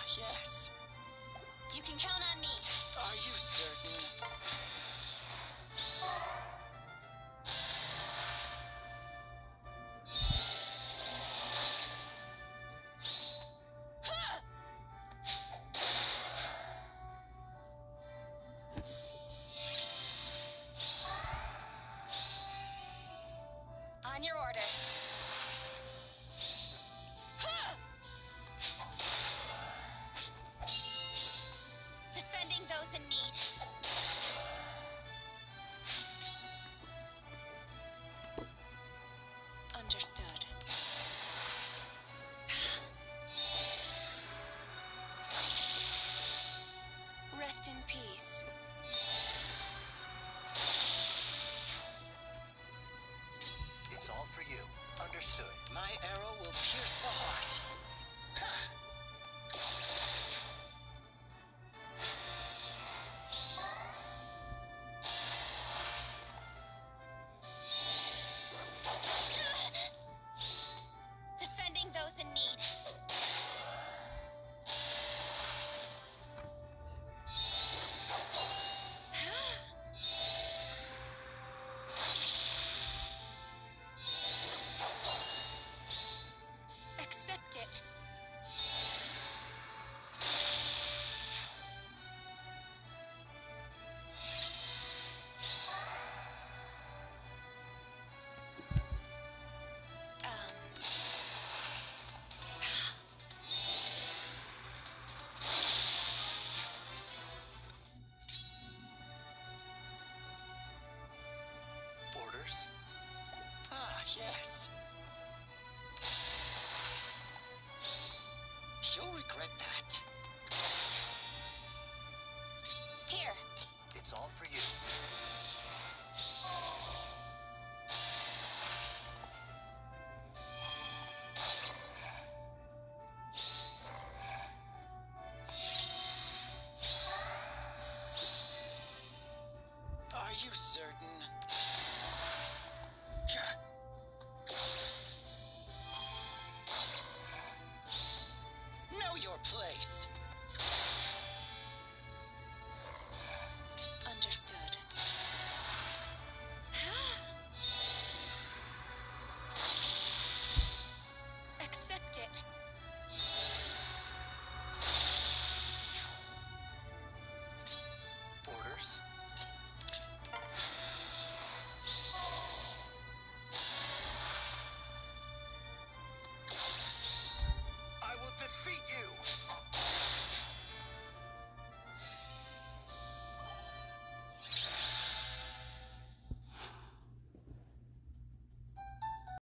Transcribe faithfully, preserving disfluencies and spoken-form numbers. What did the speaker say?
yes. You can count on me. Are you certain? On your order. Defending those in need. Understood. Rest in peace. It's all for you. Understood. My arrow will pierce the heart. Defending those in need. Accept it. Um. Orders? Ah, yes. She'll regret that. Here. It's all for you. Are you certain?